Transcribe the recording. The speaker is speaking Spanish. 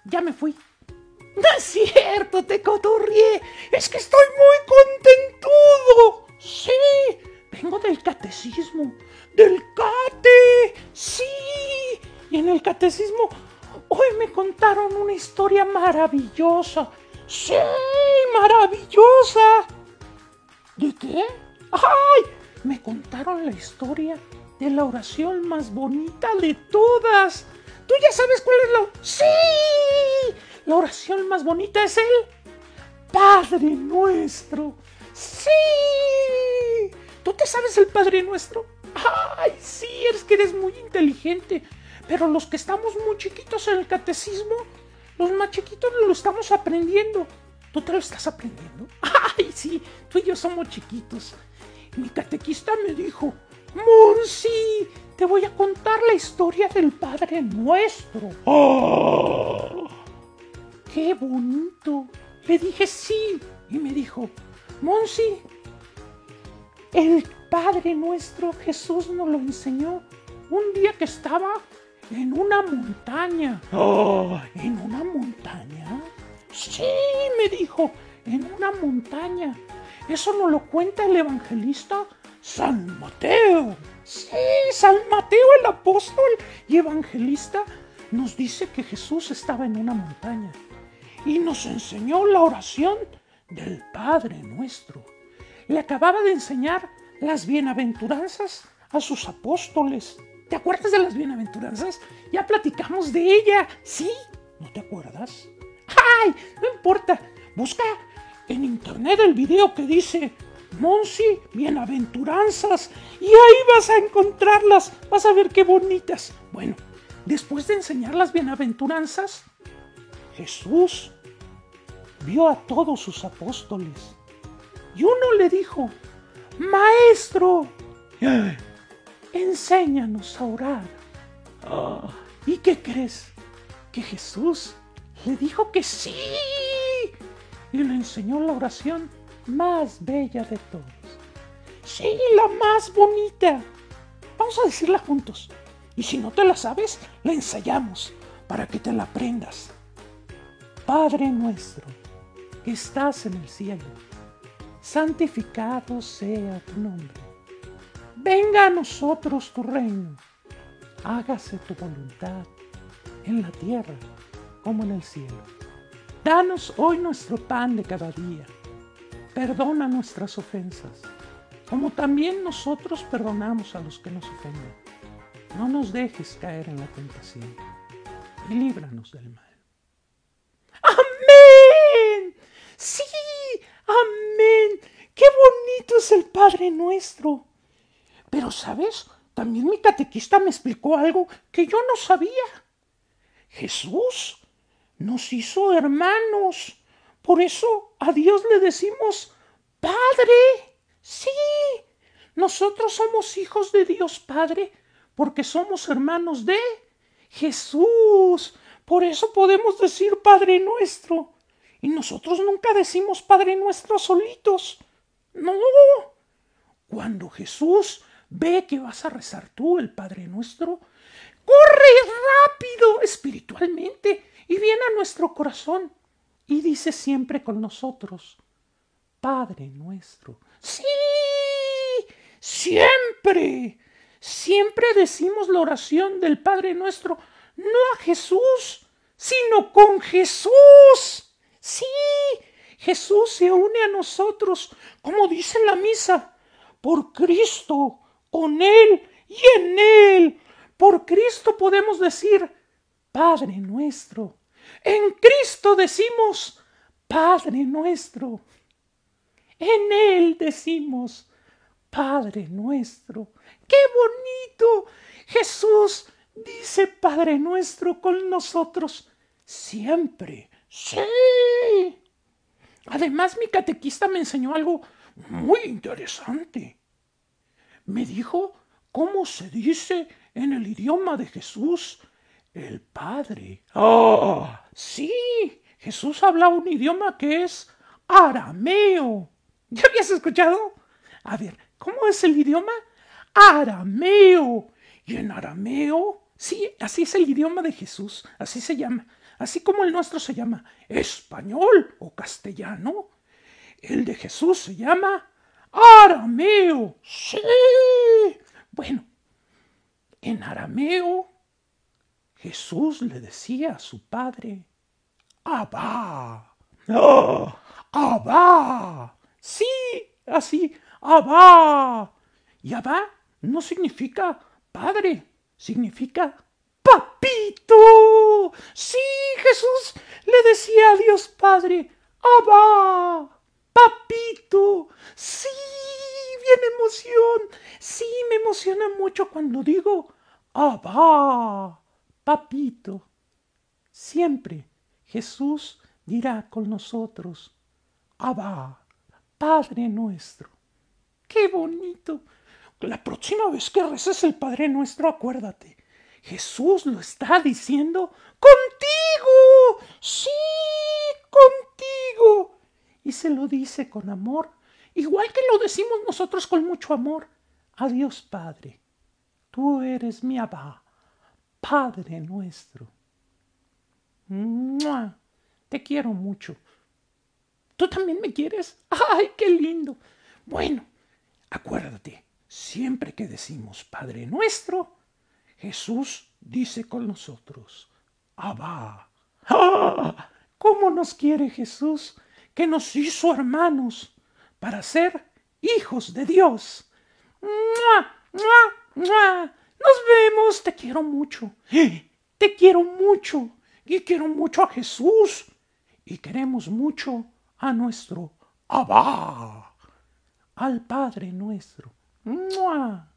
ya me fui. No es cierto, te cotorrié. Es que estoy muy contentudo. Sí, vengo del catecismo. ¡Del cate! ¡Sí! Y en el catecismo hoy me contaron una historia maravillosa. ¡Sí! ¡Maravillosa! ¿De qué? ¡Ay! Me contaron la historia de la oración más bonita de todas. ¿Tú ya sabes cuál es la...? ¡Sí! La oración más bonita es el Padre Nuestro. ¡Sí! ¿Tú te sabes el Padre Nuestro? ¡Ay, sí! Es que eres muy inteligente. Pero los que estamos muy chiquitos en el catecismo, los más chiquitos lo estamos aprendiendo. ¿Tú te lo estás aprendiendo? ¡Ay, sí! Tú y yo somos chiquitos. Mi catequista me dijo: Monsi, te voy a contar la historia del Padre Nuestro. ¡Oh! ¡Qué bonito! Le dije sí. Y me dijo: Monsi, el Padre Nuestro Jesús nos lo enseñó un día que estaba en una montaña. ¡Oh! ¿En una montaña? Sí, me dijo, en una montaña. Eso nos lo cuenta el evangelista San Mateo. Sí, San Mateo, el apóstol y evangelista, nos dice que Jesús estaba en una montaña y nos enseñó la oración del Padre Nuestro. Le acababa de enseñar las bienaventuranzas a sus apóstoles. ¿Te acuerdas de las bienaventuranzas? Ya platicamos de ella. ¿Sí? ¿No te acuerdas? ¡Ay! No importa. Busca en internet el video que dice Monsi, bienaventuranzas, y ahí vas a encontrarlas. Vas a ver qué bonitas. Bueno, después de enseñar las bienaventuranzas, Jesús vio a todos sus apóstoles y uno le dijo: Maestro, enséñanos a orar. ¿Y qué crees? Que Jesús le dijo que sí y le enseñó la oración más bella de todos. Sí, la más bonita. Vamos a decirla juntos. Y si no te la sabes, la ensayamos para que te la aprendas. Padre nuestro, que estás en el cielo, santificado sea tu nombre. Venga a nosotros tu reino. Hágase tu voluntad en la tierra como en el cielo. Danos hoy nuestro pan de cada día. Perdona nuestras ofensas, como también nosotros perdonamos a los que nos ofenden. No nos dejes caer en la tentación y líbranos del mal. ¡Amén! ¡Sí! ¡Amén! ¡Qué bonito es el Padre Nuestro! Pero, ¿sabes? También mi catequista me explicó algo que yo no sabía. Jesús nos hizo hermanos. Por eso a Dios le decimos Padre. Sí, nosotros somos hijos de Dios Padre porque somos hermanos de Jesús. Por eso podemos decir Padre Nuestro. Y nosotros nunca decimos Padre Nuestro solitos. No. Cuando Jesús ve que vas a rezar tú el Padre Nuestro, corre rápido espiritualmente y viene a nuestro corazón y dice siempre con nosotros: Padre Nuestro. ¡Sí! Siempre, siempre decimos la oración del Padre Nuestro, no a Jesús, sino con Jesús. Sí, Jesús se une a nosotros, como dice en la misa, por Cristo, con Él y en Él. Por Cristo podemos decir Padre Nuestro. En Cristo decimos Padre Nuestro. En Él decimos Padre Nuestro. ¡Qué bonito! Jesús dice Padre Nuestro con nosotros siempre. ¡Sí! Además, mi catequista me enseñó algo muy interesante. Me dijo cómo se dice en el idioma de Jesús el Padre. ¡Ah! Sí, Jesús habla un idioma que es arameo. ¿Ya habías escuchado? A ver, ¿cómo es el idioma? Arameo. Y en arameo, sí, así es el idioma de Jesús, así se llama. así como el nuestro se llama español o castellano, el de Jesús se llama arameo. Sí. Bueno, en arameo, Jesús le decía a su padre, Abba. ¡Oh! ¡Abba! Sí, así, Abba. Y Abba no significa padre, significa papito. Sí, Jesús le decía a Dios Padre, Abba, papito. Sí, bien emoción. Sí, me emociona mucho cuando digo, Abba, papito. Siempre Jesús dirá con nosotros, Abba, Padre nuestro. ¡Qué bonito! La próxima vez que reces el Padre Nuestro, acuérdate, Jesús lo está diciendo contigo. Sí, contigo. Y se lo dice con amor, igual que lo decimos nosotros con mucho amor. A Dios Padre, tú eres mi Abba, Padre nuestro. ¡Mua! Te quiero mucho. ¿Tú también me quieres? ¡Ay, qué lindo! Bueno, acuérdate, siempre que decimos Padre Nuestro, Jesús dice con nosotros, Abba. ¡Ah! ¿Cómo nos quiere Jesús, que nos hizo hermanos para ser hijos de Dios? ¡Mua! ¡Mua! ¡Mua! Nos vemos, te quiero mucho. Te quiero mucho. Y quiero mucho a Jesús. Y queremos mucho a nuestro Abba, al Padre nuestro. ¡Mua!